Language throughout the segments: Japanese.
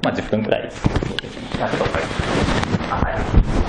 まあ10分くらいです。ちょっとこれ、はい。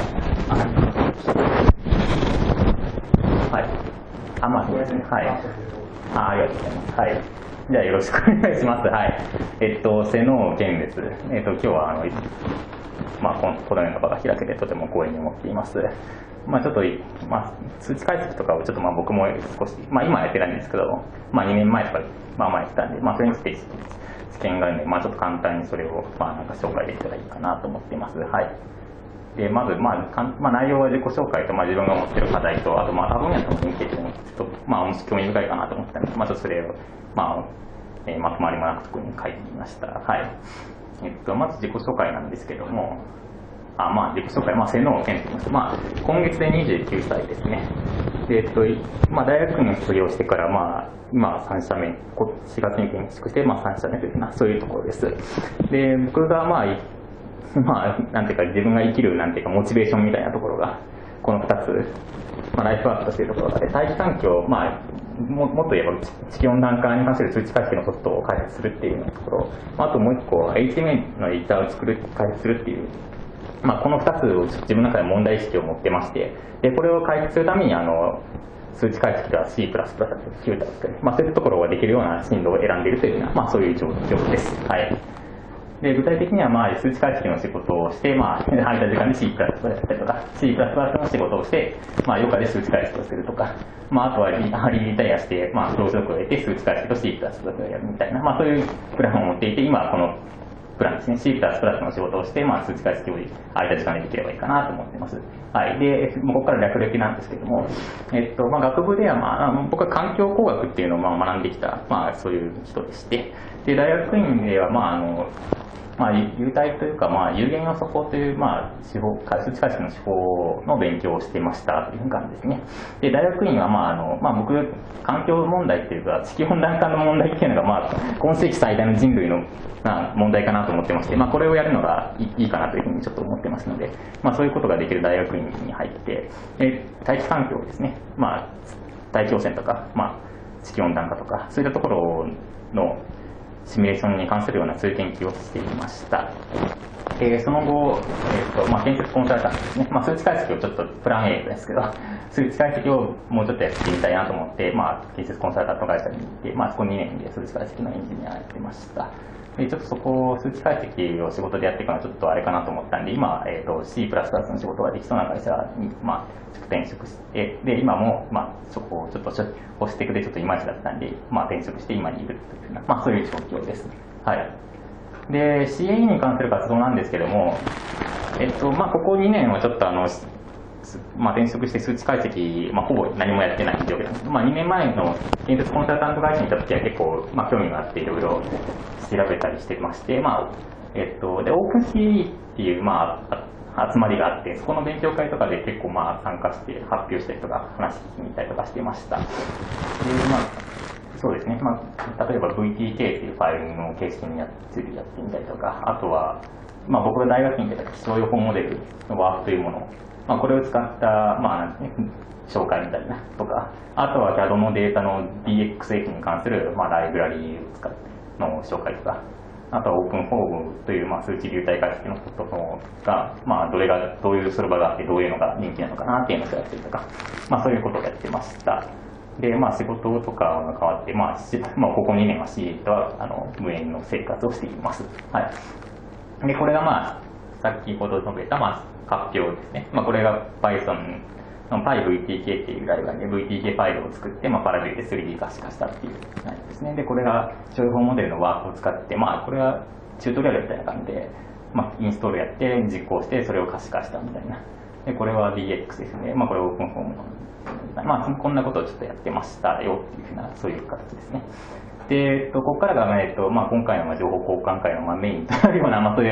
はい。まあそうですね。はい。ありがとうございます。はい。じゃあよろしくお願いします。はい。瀬能健です。今日はまあこのような場が開けてとても光栄に思っています。まあちょっと、まあ数値解析とかをちょっとまあ僕も少し、まあ今やってないんですけど、まあ2年前とか、まあ前やってたんで、まあそれについて知見があるので、まあちょっと簡単にそれをまあなんか紹介できたらいいかなと思っています。はい。でまず、内容は自己紹介と、まあ、自分が持っている課題と、あと、まあ、他分野との連携というのも、ちょっと、まあ、興味深いかなと思ったので、まあ、ちょっとそれを、まあ、まとまりもなく特に書いてみました。はい。まず自己紹介なんですけども、まあ、自己紹介、まあ、瀬能健と言います。まあ、今月で29歳ですね。で、まあ、大学院を卒業してから、まあ、今3社目、4月に転職して、まあ、3社目というような、そういうところです。で、僕が、まあ、なんていうか、自分が生きる、なんていうか、モチベーションみたいなところが、この2つ、まあ、ライフワークとしているところがあって、大気環境、まあ、もっと言えば、地球温暖化に関する数値解析のソフトを開発するっていうところ、あともう一個、HTML のエディターを開発するっていう、まあ、この2つを自分の中で問題意識を持ってまして、で、これを解決するために、数値解析では C++、Qt ですけど、まあ、そういうところができるような進路を選んでいるというような、まあ、そういう状況です。はい。で具体的には、まあ、数値解析の仕事をして、まあ、空いた時間で C++ やったりとか、C++ の仕事をして、まあ、余暇で数値解析をするとか、まあ、あとはリタイアして、まあ、労働力を得て数値解析と C++ をやるみたいな、まあ、そういうプランを持っていて、今、このプランですね、C++ の仕事をして、まあ、数値解析を空いた時間でできればいいかなと思っています。はい。で、ここから略歴なんですけども、まあ、学部では、まあ、僕は環境工学っていうのをまあ学んできた、まあ、そういう人でして、で、大学院では、まあ、有体というか、まあ、有限予測法という、まあ、数値解析の手法の勉強をしていましたという感じですね。で、大学院は、僕、環境問題っていうか、地球温暖化の問題っていうのが、まあ、今世紀最大の人類の、問題かなと思ってまして、まあ、これをやるのがいいかなというふうにちょっと思ってますので、まあ、そういうことができる大学院に入って、大気環境ですね、まあ、大気汚染とか、まあ、地球温暖化とか、そういったところの、シミュレーションに関するようなそういう研究をしていました。その後、まあ、建設コンサルタントですね、まあ、数値解析をちょっとプラン A ですけど、数値解析をもうちょっとやってみたいなと思って、まあ、建設コンサルタント会社に行って、まあ、そこ2年で数値解析のエンジニアやってました。でちょっとそこ、数値解析を仕事でやっていくのはちょっとあれかなと思ったんで、今、C++ の仕事ができそうな会社に、まあ、転職して、で、今も、まあ、そこをちょっとホステクでちょっといまいちだったんで、まあ、転職して今にいるというような、まあ、そういう状況です。はい。で、CAE に関する活動なんですけども、まあ、ここ2年はちょっとまあ、転職して数値解析、まあ、ほぼ何もやってない状況なんですけど、まあ、2年前の建設コンサルタント会社にいた時は結構、まあ、興味があっていろいろ調べたりしてまして、まあ、で、OpenCAE っていう、まあ、集まりがあって、そこの勉強会とかで結構まあ参加して発表したりとか話聞きに行ったりとかしてました。で、まあ、そうですね、まあ、例えば VTK っていうファイルの形式についてやってみたりとか、あとは、まあ、僕が大学院で気象予報モデルのワークというものを、まあ、これを使った、まあ、紹介みたいなとか、あとは CAD のデータの DXF に関する、まあ、ライブラリーを使っての紹介とか、あとはオープンフォームというまあ数値流体解析のことが、まあ、どういうソルバーがあってどういうのが人気なのかなっていうのをやったりとか、まあ、そういうことをやってました。で、まあ、仕事とかが変わって、まあ、ここ2年は CA とは無縁の生活をしています。はい。で、これがまあ、先ほど述べた、まあ、発表ですね。まあ、これが Pythonの PyVTK っていうライブラリで VTK ファイルを作って、まあ、パラビューで 3D 化したっていうライブですね。で、これが気象予報モデルのワークを使って、まあ、これはチュートリアルみたいな感じで、まあ、インストールやって実行して、それを可視化したみたいな。で、これは DX ですね。まあ、これオープンフォームの、まあ、こんなことをちょっとやってましたよっていうふうな、そういう形ですね。で、ここからが、まあ、今回の情報交換会のメインとなるような、まあ、そういう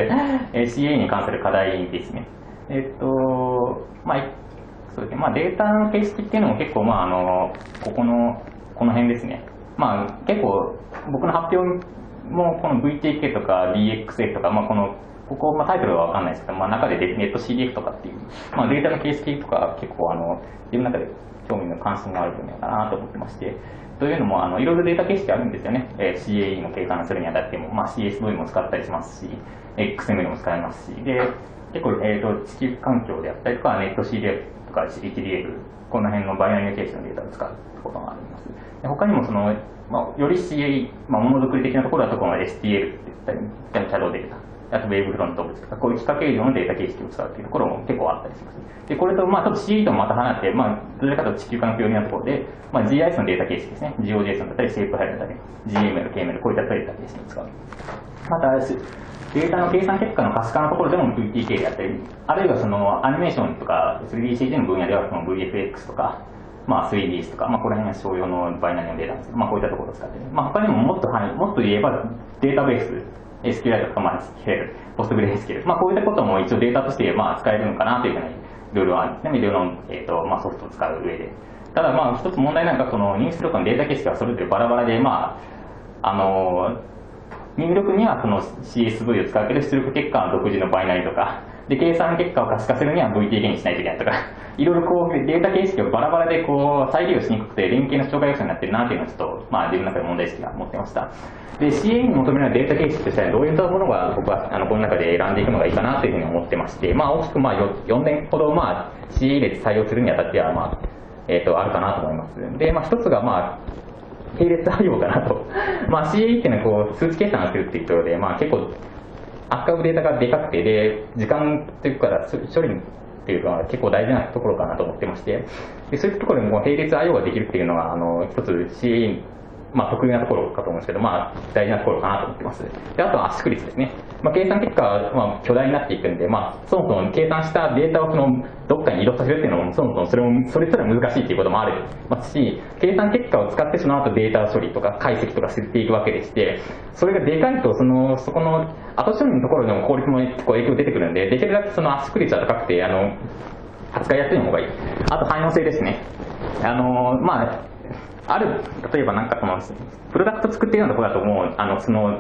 CA に関する課題ですね。まあ、そうですね。まあ、データの形式っていうのも結構、まあ、この辺ですね。まあ、結構、僕の発表も、この VTK とか DXF とか、まあ、このここ、タイトルはわかんないですけど、中でネット CDF とかっていう、データの形式とか結構自分の中で興味の関心のある分野かなと思ってまして、というのもいろいろデータ形式あるんですよね。CAE の計算するにあたっても、CSV も使ったりしますし、XML も使えますし、で、結構、地球環境であったりとか、ネット CDF とか HDF、この辺のバイナリー形式のデータを使うことがあります。で他にもより CAE、ものづくり的なところだとこの STL って言ったり、シャドウデータ、あと Wave フロントオブジェとか、こういう幾何形状のデータ形式を使うというところも結構あったりします。で、これと、ちょっと CAE ともまた離れて、どちらかというと地球環境寄りなところで、GIS のデータ形式ですね。GeoJSON だったり、シェイプファイルだったり、GML、KML、こういったデータ形式を使う。また、データの計算結果の可視化のところでも VTK であったり、あるいはアニメーションとか 3DCG の分野ではVFX とか、3DS とか、ここら辺が商用のバイナリーのデータなんですけど、こういったところを使って、他にももっと言えばデータベース、SQL とか、SQL、PostgreSQL、こういったことも一応データとして使えるのかなというふうにルールはあるんですね、いろいろなソフトを使う上で。ただ一つ問題なのが、入出力のデータ形式はそれぞれバラバラで、入力にはCSV を使うけど、出力結果は独自のバイナリーとか、で、計算結果を可視化するには VTK にしないといけないとか、いろいろデータ形式をバラバラで再利用しにくくて、連携の障害要素になってるなっていうのをちょっと、自分の中で問題意識が持ってました。で、CA に求められるデータ形式としてはどういったものが僕はこの中で選んでいくのがいいかなというふうに思ってまして、大きく4年ほどCA で採用するにあたっては、あるかなと思います。で、一つが並列対応かなと。CA っていうのは数値計算をするっていうところで、結構扱うデータがでかくて、で、時間というか、処理っていうのは結構大事なところかなと思ってまして、でそういうところにも並列 IO ができるっていうのが、一つ CA 得意なところかと思うんですけど、大事なところかなと思ってます。で、あとは圧縮率ですね。計算結果は巨大になっていくんで、そもそも計算したデータをどっかに移動させるっていうのも、そもそもそれすら難しいっていうこともありますし、計算結果を使ってその後データ処理とか解析とかしていくわけでして、それがでかいと、そこの後処理のところでも効率も結構影響出てくるんで、できるだけ圧縮率は高くて、扱いやすい方がいい。あと汎用性ですね。例えばプロダクト作っているようなところだともう、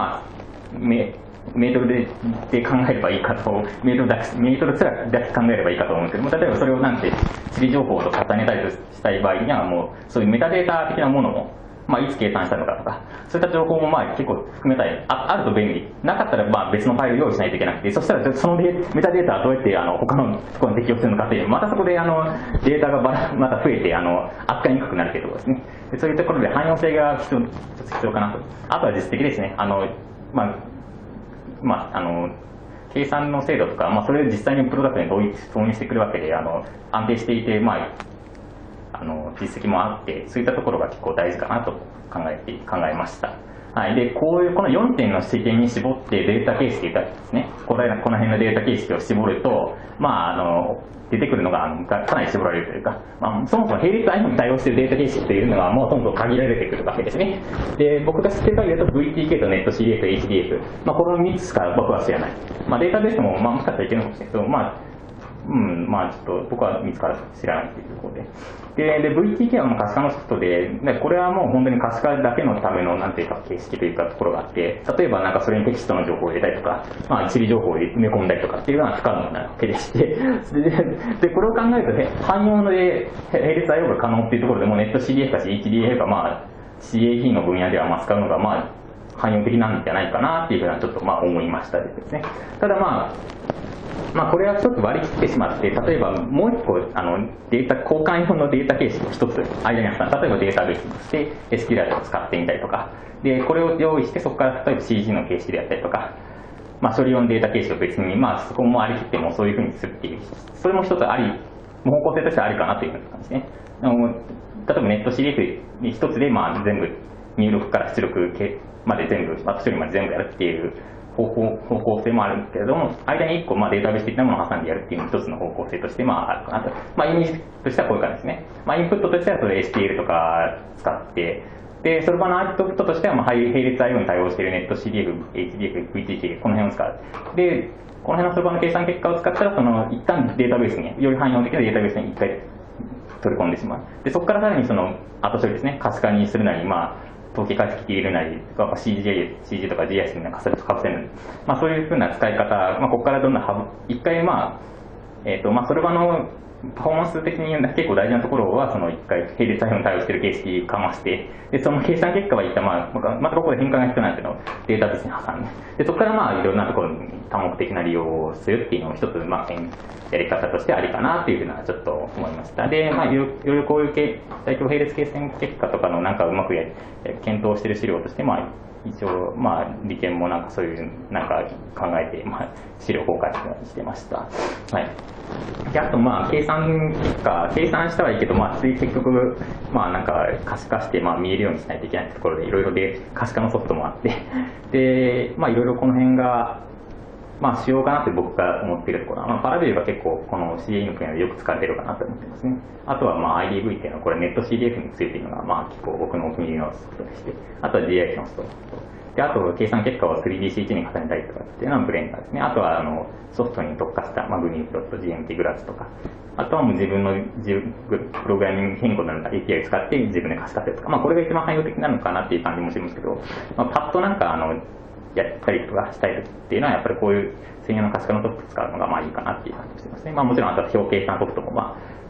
メートルで考えればいいかと、メートルすらだけ考えればいいかと思うんですけど、例えばそれを地理情報と重ねたりしたい場合には、もうそういうメタデータ的なものも、いつ計算したのかとか、そういった情報も結構含めたい、あると便利。なかったら別のファイルを用意しないといけなくて、そしたらそのメタデータはどうやって他のところに適用するのかっていう、またそこでデータがまた増えて扱いにくくなるというところですね。でそういうところで汎用性が必要かなと。あとは実績ですね。計算の精度とか、それを実際にプロダクトに導入してくるわけで、安定していて、実績もあって、そういったところが結構大事かなと考えました。はい、で、この4点の視点に絞ってデータ形式ですね、この辺のデータ形式を絞ると、出てくるのがかなり絞られるというか、そもそも並列 IO に対応しているデータ形式というのはもうどんどん限られてくるわけですね。で、僕が知ってる限りだと VTK と NetCDF と HDF、この3つしか僕は知らない。データベースももしかしたらいけるのかもしれないけど、ちょっと僕は見つから知らないというところで。で、VTK は可視化のソフトで、これはもう本当に可視化だけのための、形式というかところがあって、例えばそれにテキストの情報を入れたりとか、地理情報を埋め込んだりとかっていうのは不可能なわけでして、で、これを考えると、汎用で並列 IO が可能っていうところでも、ネット CDF か HDF がCAE の分野では使うのが汎用的なんじゃないかなっていうふうなちょっと思いましたですね。ただこれはちょっと割り切ってしまって、例えばもう一個データ交換用のデータ形式を一つ間にあった、例えばデータベースとして SQL を使ってみたりとか、でこれを用意してそこから例えば CG の形式であったりとか、処理用のデータ形式を別にそこも割り切ってもそういうふうにするっていう、それも一つ方向性としてはありかなという感じですね。例えばネット CDF に一つで全部入力から出力まで全部、処理まで全部やるっていう方向性もあるんですけれども、間に1個データベース的なものを挟んでやるっていう一つの方向性としてあるかなと。イメージとしてはこういう感じですね。インプットとしてはそれ STL とか使って、で、そろばんのアウトプットとしては並列 IO に対応しているネット CDF、HDF、VTK、この辺を使う。で、この辺のそろばんの計算結果を使ったら、一旦データベースに、より汎用的なデータベースに一回取り込んでしまう。で、そこからさらに後処理ですね、可視化にするなり、 統計解析できるなり、CG とか GIS にかせるなり、そういうふうな使い方、ここからどんどん一回それ場のパフォーマンス的に結構大事なところは、その一回並列対応に対応している形式かまして、で、その計算結果は一旦またここで変換が必要なんですけど、データベースに挟んで、で、そこからいろんなところに多目的な利用をするっていうのを一つ、やり方としてありかなっていうふうなちょっと思いました。で、いろいろこういう大規模並列計算結果とかのうまく検討している資料として、一応、理研もそういう考えて、資料公開してました。はい。で、あと、計算結果、計算したはいいけど、結局、可視化して、見えるようにしないといけないところで、いろいろで可視化のソフトもあって、で、いろいろこの辺が、主要かなって僕が思っているところは、パラベルが結構、この CAE の分野でよく使われてるかなと思ってますね。あとは、IDV っていうのは、これネット CDF についているのが、結構僕のお気に入りのソフトでして、あとは GIS のソフト。で、あと、計算結果を 3DCT に重ねたりとかっていうのはブレンダーですね。あとは、ソフトに特化した、GNU.GMT グラスとか、あとはもう自分のプログラミング言語のAPI を使って自分で可視化するとか、これが一番汎用的なのかなっていう感じもしますけど、パッとやったりとかしたい時っていうのは、やっぱりこういう専用の可視化のソフトを使うのがいいかなっていう感じがしてますね。もちろん、あとは表計算ソフトも、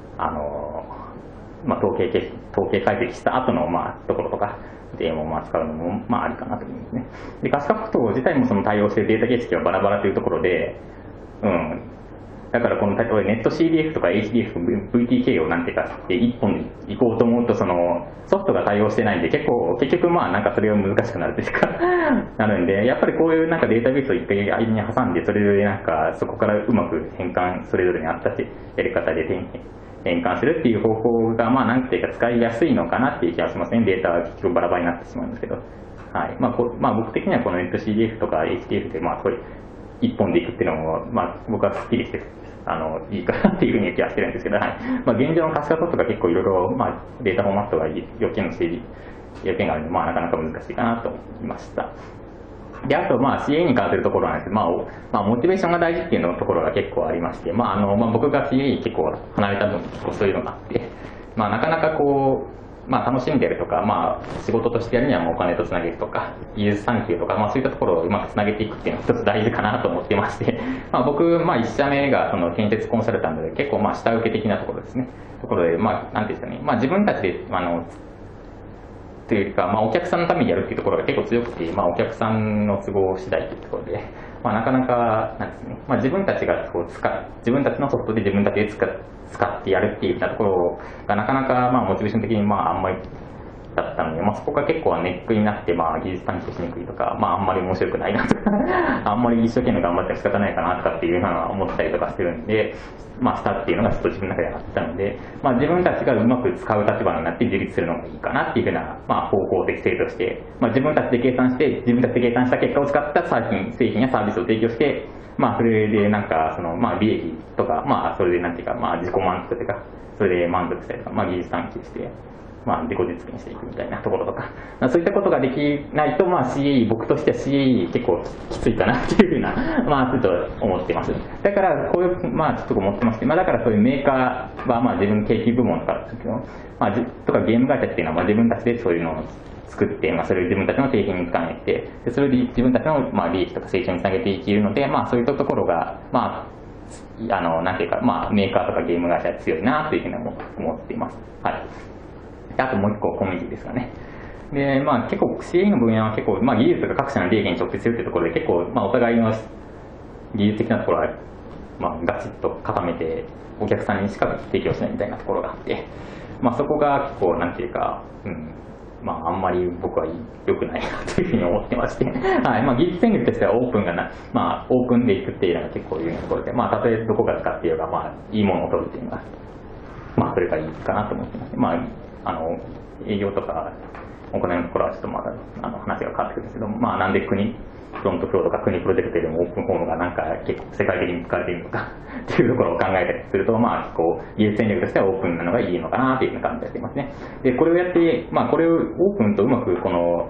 統計解析した後の、ところとか、でも使うのも、ありかなと思いますね。で、可視化ソフト自体もその対応しているデータ形式はバラバラというところで、だからこの、例えばネット CDF とか HDF と VTK を一本で行こうと思うと、そのソフトが対応してないんで、結局それが難しくなるというかなるんで、やっぱりこういうデータベースを一回間に挟んで、それでそこからうまく変換、それぞれに合ったやり方で変換するっていう方法が、使いやすいのかなっていう気がしますね。データは結局バラバラになってしまうんですけど。はい。僕的にはこのネット CDF とか HDF で、これ一本でいくっていうのも、僕はスッキリしていいかなっていうふうに気がしてるんですけど、はい。現状の可視化ソフトが結構いろいろ、データフォーマットが要件があるので、なかなか難しいかなと思いました。で、あと、CA に関するところなんですけど、モチベーションが大事っていうところが結構ありまして、僕が CA 結構離れた分、結構そういうのがあって、なかなか楽しんでるとか、仕事としてやるにはお金とつなげるとか、技術産休とか、そういったところをうまくつなげていくっていうのが一つ大事かなと思ってまして、僕、1社目がその建設コンサルタントで、結構下請け的なところですね。ところで、なんていうんですかね、自分たちで、というか、お客さんのためにやるっていうところが結構強くて、お客さんの都合次第というところで、なかなか、なんですね、自分たちが自分たちのソフトで自分たちで使ってやるっていうようなところがなかなか、モチベーション的にあんまりだったので、そこが結構ネックになって、技術探求しにくいとか、あんまり面白くないなとかあんまり一生懸命頑張っても仕方ないかなとかっていうのは思ったりとかしてるんで、したっていうのがちょっと自分の中であったので、自分たちがうまく使う立場になって自立するのがいいかなっていうふうな、方向的性として、自分たちで計算した結果を使った製品やサービスを提供して、それで利益とか、それで自己満足というか、それで満足したりとか、技術探求して、自己実現していくみたいなところとか、そういったことができないと、CAE、僕としては CAE 結構きついかなっていうふうな、ちょっと思ってます。だから、こういう、ちょっと思ってますけど、だからそういうメーカーは、自分研究部門とか、とかゲーム会社っていうのは、自分たちでそういうのを作って、それを自分たちの製品に使えて、でそれで自分たちの、利益とか成長につなげていけるので、そういったところが、なんていうか、メーカーとかゲーム会社は強いなというふうに思っています。はい。あともう一個コミュニティですかね。で、結構 CAE の分野は結構、技術とか各社の利益に直結するというところで結構、お互いの技術的なところは、ガチッと固めてお客さんにしか提供しないみたいなところがあって、そこが結構、なんていうか、あんまり僕は良くないなというふうに思ってまして、はい。技術戦略としてはオープンがオープンでいくっていうのが結構有名なところで、たとえどこが使っていれば、いいものを取るっていうのが、それがいいかなと思ってます。営業とかお金のところはちょっとまだ話が変わってくるんですけど、なんでフロントフローとか国プロジェクトでもオープンフォームが結構世界的に使われているのかっていうところを考えたりすると、結構技術戦略としてはオープンなのがいいのかなというふうな感じがしていますね。で、これをやって、これをオープンとうまく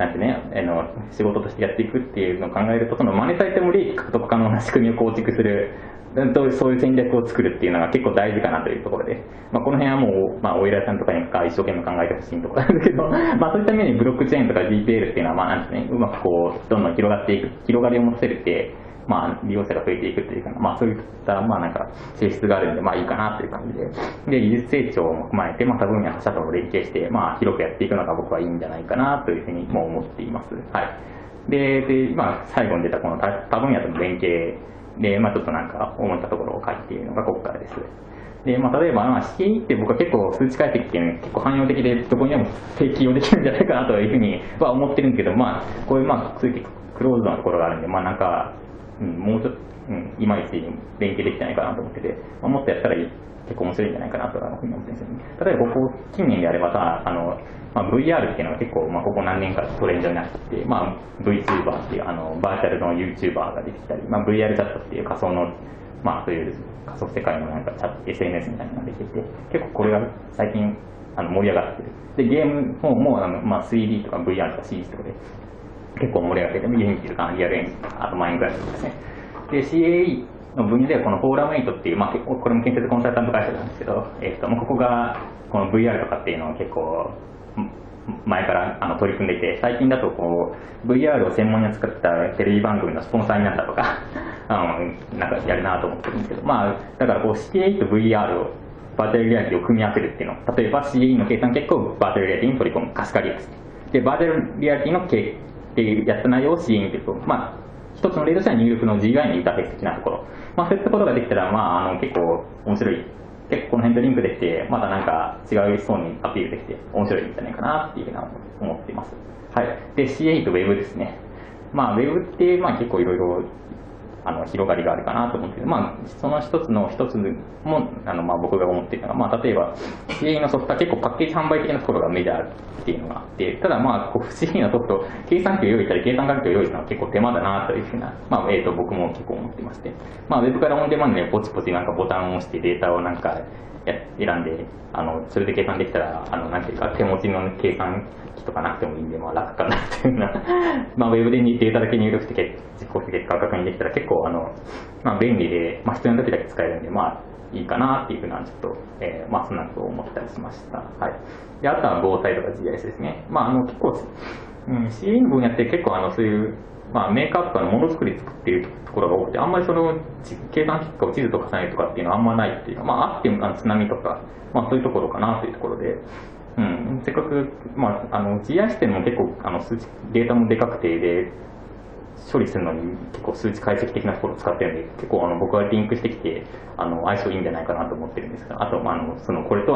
なんてね、仕事としてやっていくっていうのを考えると、そのマネタイズも利益獲得可能な仕組みを構築する、そういう戦略を作るっていうのが結構大事かなというところで、この辺はもう、お依頼さんとかに一生懸命考えてほしいところなんだけど、そういった面にブロックチェーンとか GPL っていうのは、なんですね、うまくどんどん広がっていく、広がりを持たせるって、利用者が増えていくっていうか、そういった、性質があるんで、いいかなという感じで、技術成長も踏まえて、他分野他社とも連携して、広くやっていくのが僕はいいんじゃないかなというふうにも思っています。はい。で、最後に出たこの他分野との連携で、ちょっと思ったところを書いているのがここからです。で、例えば、CAE って僕は結構数値解析っていうのは結構汎用的で、どこにでも適用できるんじゃないかなというふうには思ってるんですけど、こういうクローズドなところがあるんで、もうちょっと、いまいち連携できてないかなと思ってて、もっとやったら結構面白いんじゃないかなというふうに思ってるんですよね。例えばここ近年であればさ、VR っていうのが結構、ここ何年かトレンドになってて、VTuber っていうバーチャルの YouTuber が出てきたり、VR チャットっていう仮想の、そういう仮想世界のチャット SNS みたいなのができてて、結構これが最近盛り上がってる。で、ゲームも3D とか VR とか CG とかで結構盛り上がってて、ユニティとかリアルエンジンとか、あとマインクラフトですね。で、CAE の分野ではこのフォーラム8っていう、結構これも建設コンサルタント会社なんですけど、ここがこの VR とかっていうのを結構前から取り組んでいて、最近だとVR を専門に扱ったテレビ番組のスポンサーになったとかやるなと思ってるんですけど、だからCAE と VR をバーチャルリアリティを組み合わせるっていうのを、例えば CAE の計算結果をバーチャルリアリティに取り込む貸し借りですね。で、バーチャルリアリティのでやった内容を CAE というと、一つの例としては入力の GUI のインターフェース的なところ、そういったことができたら、結構面白い、結構この辺とリンクできて、また違う層にアピールできて面白いんじゃないかなっていうふうに思っています。はい。で、CA と Web ですね。Web って結構いろいろ広がりがあるかなと思って、その一つも僕が思っているのが、例えば CA のソフトは結構パッケージ販売的なところがメジャーっていうのがあって、ただCA のソフト、計算機を用意したり計算環境を用意するのは結構手間だなというふうな、僕も結構思ってまして、Web からオンデマンドでポチポチボタンを押してデータを選んで、それで計算できたら、なんていうか、手持ちの計算機とかなくてもいいんで、楽かなっていうような、ウェブでデータだけ入力して実行して結果を確認できたら結構、便利で、必要な時だけ使えるんで、いいかなっていうふうな、ちょっと、そんなことを思ったりしました。はい。で、あとは防災とか GIS ですね。結構、CA の分野って結構、そういう、メーカーとかのものづくり作っているところが多くて、あんまりその計算結果を地図と重ねるとかっていうのはあんまないっていうのは、あっても津波とか、そういうところかなというところで、せっかく、GIS っていうのも結構データもでかくてで、処理するのに結構数値解析的なところを使ってるんで、結構僕はリンクしてきて、相性いいんじゃないかなと思ってるんですが、あと、これと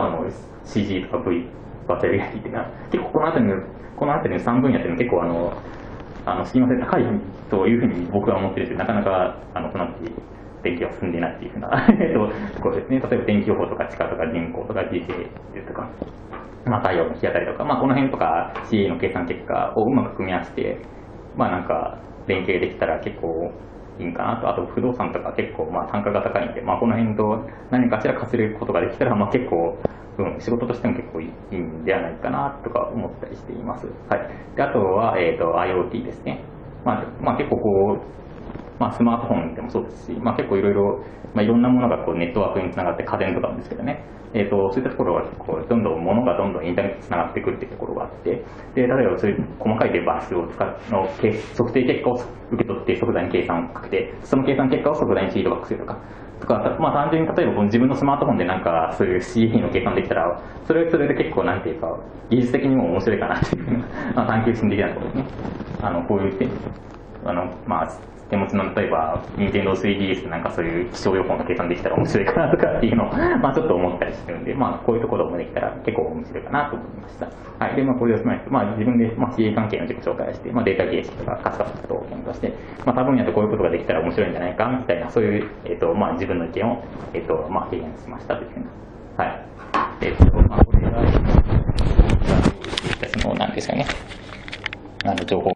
CG とか V、バーチャルリアリティっていうのは、結構この辺りの3分野っていうのは結構親和性高いというふうに僕は思ってるんですけど、なかなかその辺り電気が進んでいないっていうふうなところですね。例えば天気予報とか地価とか人口とか時勢とか、太陽の日当たりとか、この辺とか CA の計算結果をうまく組み合わせて、連携できたら結構いいんかなと。あと不動産とか結構単価が高いんで、この辺と何かしら稼ることができたら結構、仕事としても結構いいんではないかなとか思ったりしています。はい。で、あとは、IoT ですね。結構スマートフォンでもそうですし、結構いろいろ、いろんなものがネットワークにつながって家電とかなんですけどね。そういったところが結構物がどんどんインターネットにつながってくるっていうところがあって、で、例えばそういう細かいデバースを測定結果を受け取って即座に計算をかけて、その計算結果を即座にフィードバックするとか、単純に例えば自分のスマートフォンでそういう CE の計算できたら、それで結構なんていうか、技術的にも面白いかなっていう探求心的なところですね。こういう手持ちの例えば Nintendo 3DS でそういう気象予報の計算できたら面白いかなとかっていうのをちょっと思ったりしてるんで、こういうところもできたら結構面白いかなと思いました。はい。で、これを踏まえて、自分でCA 関係の自己紹介をして、データ形式とかカスタムと検討して、多分やとこういうことができたら面白いんじゃないかみたいな、そういう、自分の意見を、提言しましたというふうな。はい。これが、なんですかね。情報